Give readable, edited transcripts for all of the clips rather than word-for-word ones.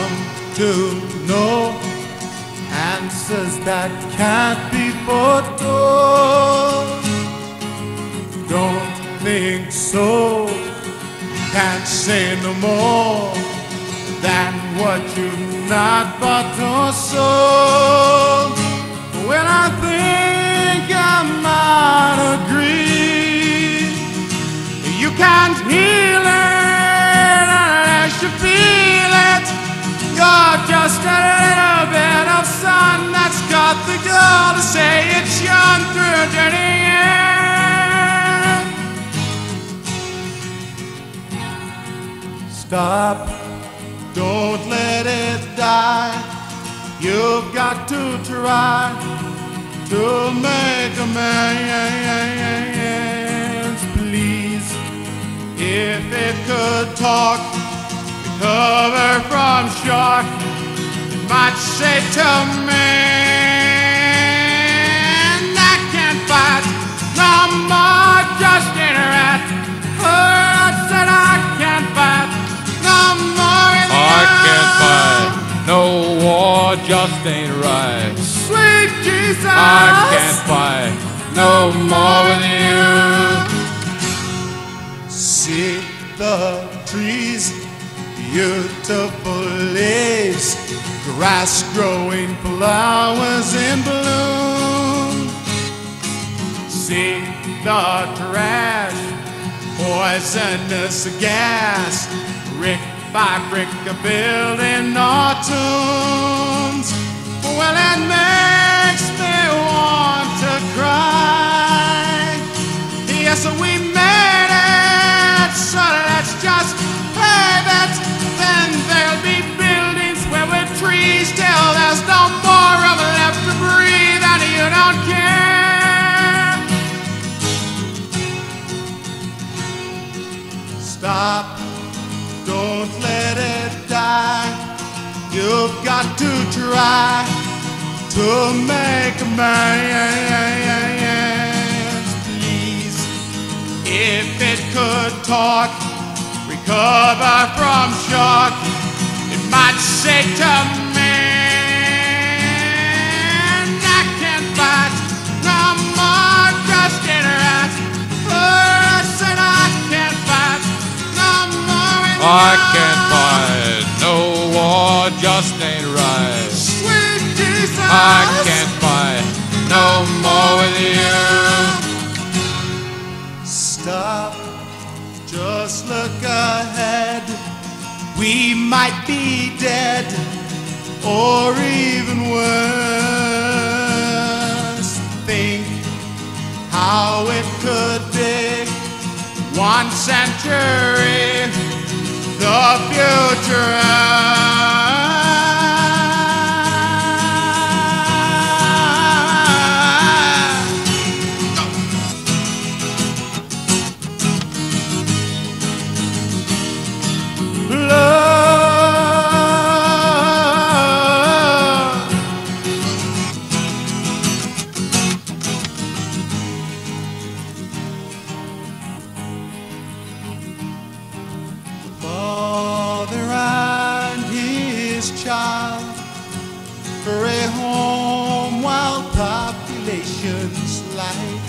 come to know answers that can't be foretold. Don't think so, can't say no more than what you've not bought or sold. When I think I might agree, you can't heal it unless you feel it. You're just a little bit of sun that's got the gall to say it's shone through dirty air. Stop, don't let it die. You've got to try to make amends, please. If it could talk, recover from shock, it might say to me, I can't fight no more, just ain't right. Oh, I said I can't fight no more. I can't fight no war, just ain't right. Sweet Jesus, I can't fight no more with you. See the trees, beautiful leaves, grass growing, flowers in bloom. See the trash, poisonous gas, brick by brick building our tombs. Well, it makes me want to cry. Yes, we made it, so let's just pave it. Then there'll be buildings where we're trees till there's no more room left to breathe, and you don't care. Stop, don't let it die. You've got to try to make amends, please. If it could talk, recover from shock, it might say to me, I can't fight no more, just ain't right. Oh, I said I can't fight no more. I can't fight no war, just ain't right. Sweet Jesus, I can't fight no more with you. Stop, just look ahead. We might be dead, or even worse. Think how it could be 1 century, the future. Father and his child for a home while populations light.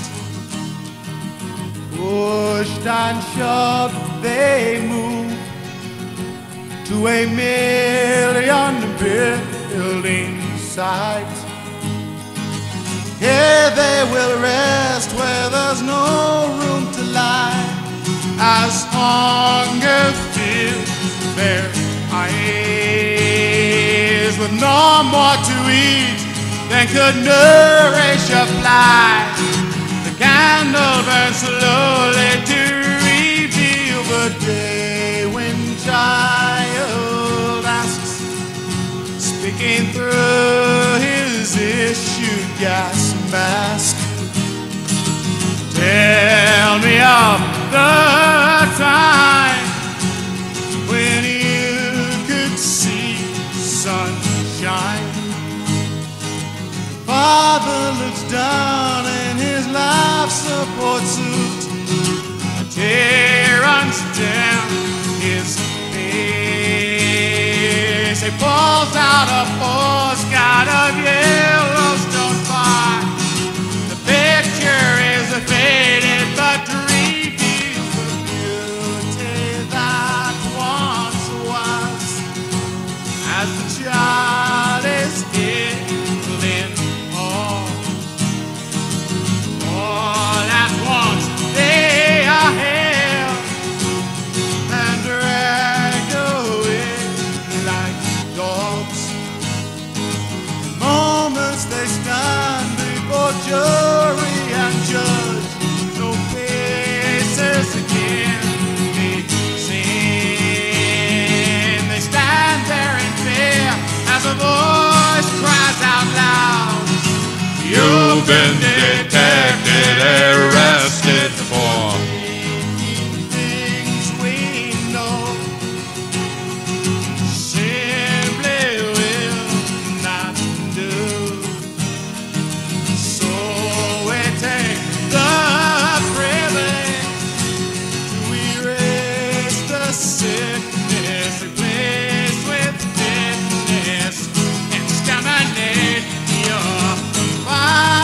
Pushed and shoved they move to a 1,000,000 building site. Here they will rest where there's no room to lie, as hunger fills their eyes, with no more to eat than could nourish a fly. The candle burns slowly to reveal the day when child asks, speaking through his issued gas mask, tell me of the time when you could see sunshine. Father looks down in his life support suit, a tear runs down his face. He pulls out a postcard of Yellowstone Park. The picture is faded but reveals the beauty that once was. As the child is stealing home, all at once they are held and dragged away like dogs. In moments they stand before jury and judge, no faces can be seen. They stand there in fear as a voice cries out loud, You've been detected, arrested for things we know simply will not do. So we take the privilege to erase the sickness, replace with fitness, exterminate your mind.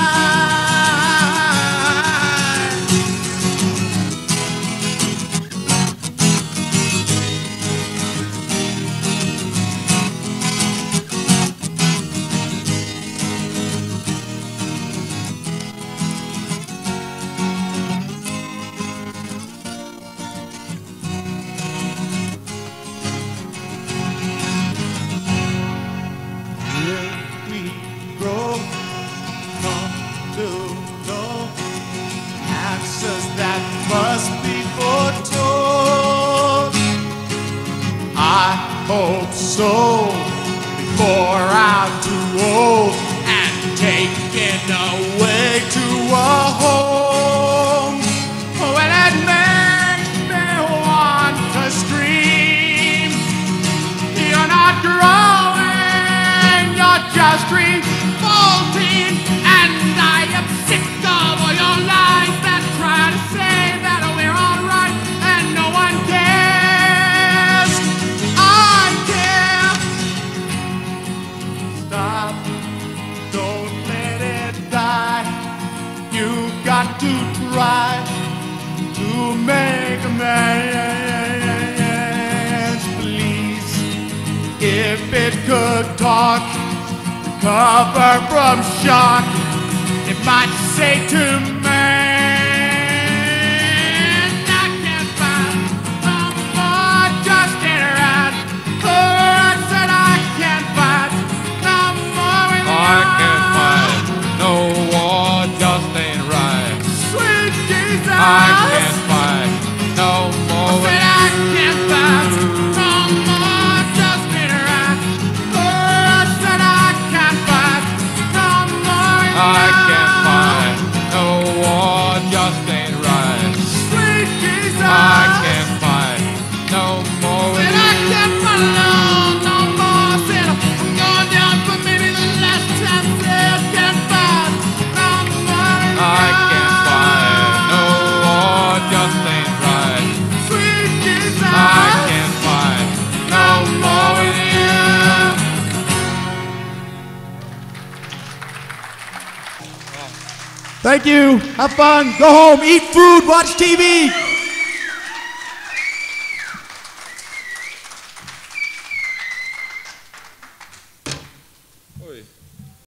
If we grow come to know answers that must be foretold, I hope so before I'm too old and taken away to a home. Well, it makes me want to scream. You're not growing, you're just revolting, and I am sick of all your lies that try to say that we're all right and no one cares. I care. Stop, don't let it die. You've got to try to make amends, please. If it could talk, recover from shock, it might say to man, I can't find no more just ain't right. Oh, I said I can't find no more with I can't find no war, just ain't right. sweet Jesus. I can't find no more I with said I can't find no more just ain't right. Oh, I said I can't find no more with I can't find no war, just ain't right. sweet Jesus. I can't find no more with Said I can't find no more. Said I'm going down for maybe the last time. Said can't find no more. I can't find no war, just ain't right. Sweet Jesus. I can't find no more with you. Thank you. Have fun. Go home. Eat food. Watch TV.